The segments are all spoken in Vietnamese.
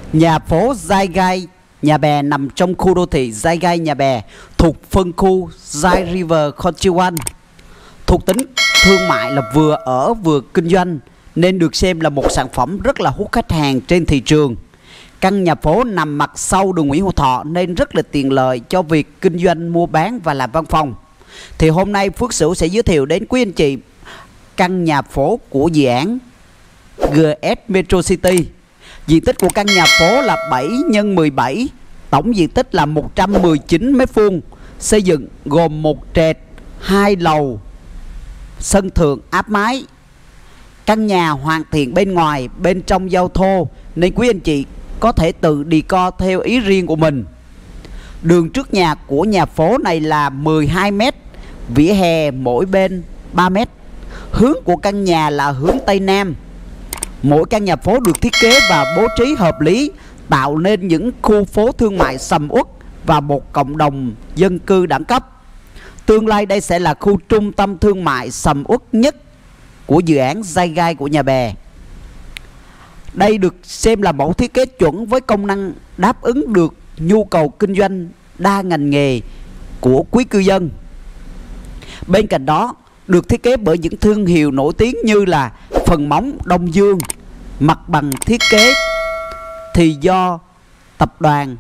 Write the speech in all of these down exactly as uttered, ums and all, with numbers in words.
Nhà phố Giai Gai Nhà Bè nằm trong khu đô thị Giai Gai Nhà Bè thuộc phân khu Giai River Country One. Thuộc tính thương mại là vừa ở vừa kinh doanh nên được xem là một sản phẩm rất là hút khách hàng trên thị trường. Căn nhà phố nằm mặt sau đường Nguyễn Hữu Thọ nên rất là tiện lợi cho việc kinh doanh, mua bán và làm văn phòng. Thì hôm nay Phước Sửu sẽ giới thiệu đến quý anh chị căn nhà phố của dự án giê ét Metro City. Diện tích của căn nhà phố là bảy nhân mười bảy, tổng diện tích là một trăm mười chín mét vuông, xây dựng gồm một trệt, hai lầu, sân thượng áp mái. Căn nhà hoàn thiện bên ngoài, bên trong giao thô nên quý anh chị có thể tự decor theo ý riêng của mình. Đường trước nhà của nhà phố này là mười hai mét, vỉa hè mỗi bên ba mét. Hướng của căn nhà là hướng Tây Nam. Mỗi căn nhà phố được thiết kế và bố trí hợp lý, tạo nên những khu phố thương mại sầm uất và một cộng đồng dân cư đẳng cấp. Tương lai đây sẽ là khu trung tâm thương mại sầm uất nhất của dự án Giai Gai của Nhà Bè. Đây được xem là mẫu thiết kế chuẩn với công năng đáp ứng được nhu cầu kinh doanh đa ngành nghề của quý cư dân. Bên cạnh đó, được thiết kế bởi những thương hiệu nổi tiếng như là Phần Móng Đông Dương. Mặt bằng thiết kế thì do tập đoàn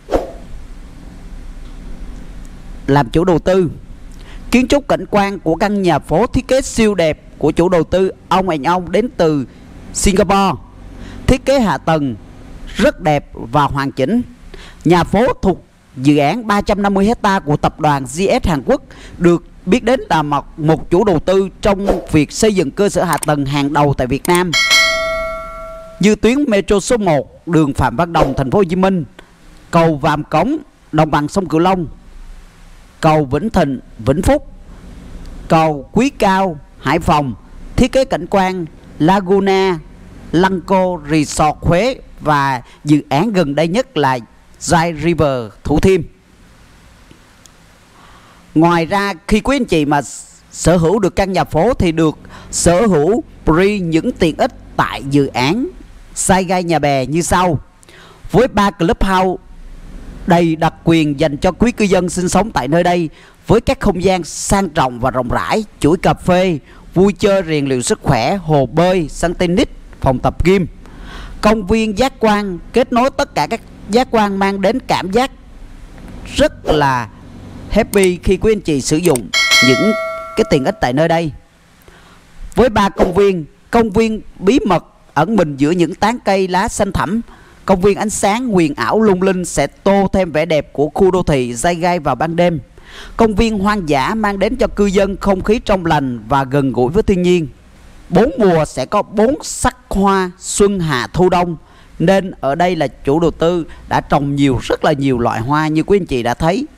làm chủ đầu tư. Kiến trúc cảnh quan của căn nhà phố thiết kế siêu đẹp của chủ đầu tư ông anh ông đến từ Singapore. Thiết kế hạ tầng rất đẹp và hoàn chỉnh. Nhà phố thuộc dự án ba trăm năm mươi héc ta của tập đoàn giê ét Hàn Quốc, được biết đến là một, một chủ đầu tư trong việc xây dựng cơ sở hạ tầng hàng đầu tại Việt Nam, như tuyến Metro số một, đường Phạm Văn Đồng, thành phố Hồ Chí Minh, cầu Vàm Cống, đồng bằng sông Cửu Long, cầu Vĩnh Thịnh, Vĩnh Phúc, cầu Quý Cao, Hải Phòng. Thiết kế cảnh quan Laguna, Lăng-Cô Resort Huế và dự án gần đây nhất là Giai River Thủ Thiêm. Ngoài ra, khi quý anh chị mà sở hữu được căn nhà phố thì được sở hữu free những tiện ích tại dự án Giai Gai Nhà Bè như sau. Với ba clubhouse đầy đặc quyền dành cho quý cư dân sinh sống tại nơi đây, với các không gian sang trọng và rộng rãi, chuỗi cà phê, vui chơi rèn luyện sức khỏe, hồ bơi, sân tennis, phòng tập gym, công viên giác quan kết nối tất cả các giác quan, mang đến cảm giác rất là happy khi quý anh chị sử dụng những cái tiện ích tại nơi đây. Với ba công viên, công viên bí mật ẩn mình giữa những tán cây lá xanh thẳm, công viên ánh sáng huyền ảo lung linh sẽ tô thêm vẻ đẹp của khu đô thị Giai Gai vào ban đêm. Công viên hoang dã mang đến cho cư dân không khí trong lành và gần gũi với thiên nhiên. Bốn mùa sẽ có bốn sắc hoa xuân hạ thu đông, nên ở đây là chủ đầu tư đã trồng nhiều rất là nhiều loại hoa như quý anh chị đã thấy.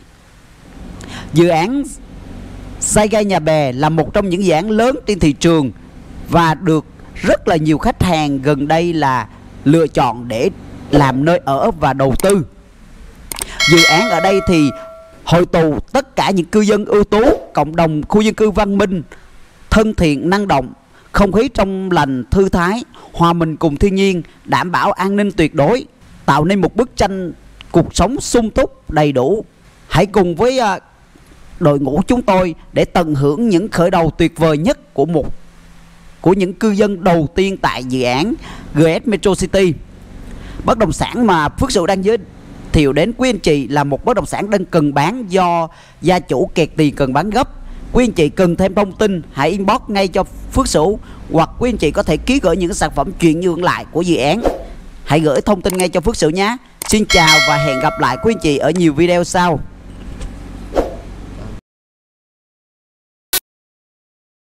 Dự án Giai Gai Nhà Bè là một trong những dự án lớn trên thị trường và được rất là nhiều khách hàng gần đây là lựa chọn để làm nơi ở và đầu tư. Dự án ở đây thì hội tụ tất cả những cư dân ưu tú, cộng đồng khu dân cư văn minh, thân thiện, năng động, không khí trong lành, thư thái, hòa mình cùng thiên nhiên, đảm bảo an ninh tuyệt đối, tạo nên một bức tranh cuộc sống sung túc, đầy đủ. Hãy cùng với uh, đội ngũ chúng tôi để tận hưởng những khởi đầu tuyệt vời nhất của một của những cư dân đầu tiên tại dự án giê ét Metro City. Bất động sản mà Phước Sửu đang giới thiệu đến quý anh chị là một bất động sản đang cần bán do gia chủ kẹt tiền cần bán gấp. Quý anh chị cần thêm thông tin hãy inbox ngay cho Phước Sửu, hoặc quý anh chị có thể ký gửi những sản phẩm chuyển nhượng lại của dự án. Hãy gửi thông tin ngay cho Phước Sửu nhé. Xin chào và hẹn gặp lại quý anh chị ở nhiều video sau.